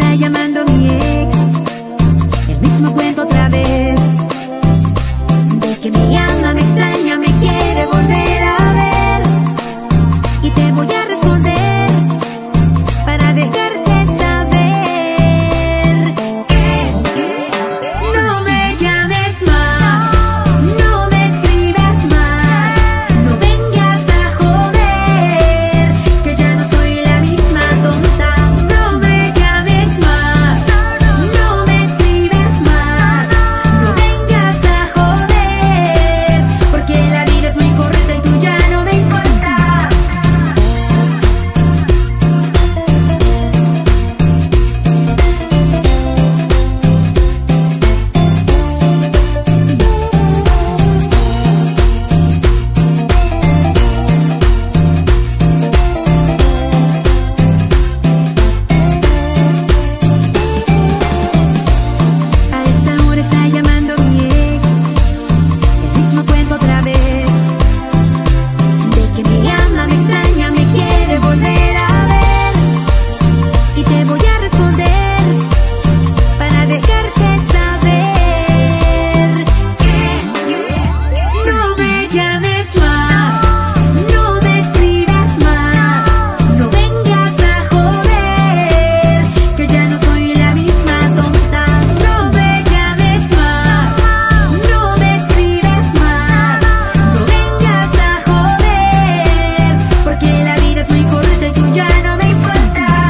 está llamando mi ex. El mismo cuento otra vez, de que me ama, me extraña, me quiere volver a ver. Y te voy a responder para dejarte saber que no me llames más, no me escribas más, no vengas a joder, que ya no soy la misma tonta. No me llames más, no me escribas más, no vengas a joder, porque la vida es muy corta y tú ya no me importas. A esa hora está llamando mi ex. El mismo cuento otra vez, de que me ama, me extraña, me quiere volver a ver. Y te voy a responder para dejarte saber que no me llames más, no me escribas más, no vengas a joder, que ya no soy la misma tonta. No me llames más, no me escribas más, no vengas a joder, porque la vida es muy corta y tú ya no me importas.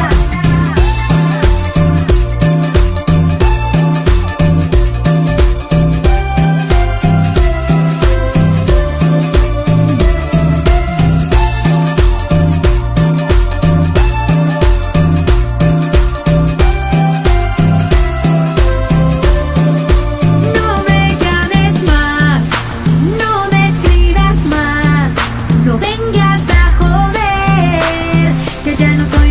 No me llames más, no me escribas más, no vengas a joder, que ya no soy